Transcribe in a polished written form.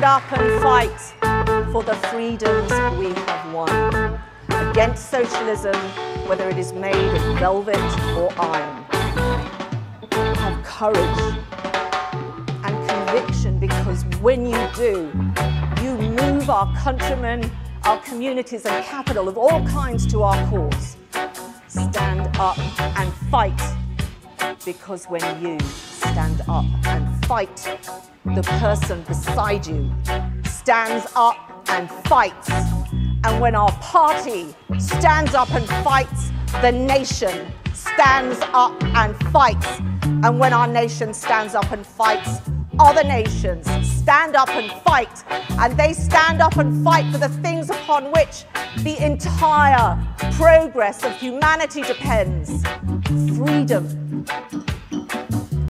stand up and fight for the freedoms we have won. Against socialism, whether it is made of velvet or iron. Have courage and conviction, because when you do, you move our countrymen, our communities and capital of all kinds to our cause. Stand up and fight, because when you stand up and fight, the person beside you stands up and fights. And when our party stands up and fights, the nation stands up and fights. And when our nation stands up and fights, other nations stand up and fight. And they stand up and fight for the things upon which the entire progress of humanity depends. Freedom,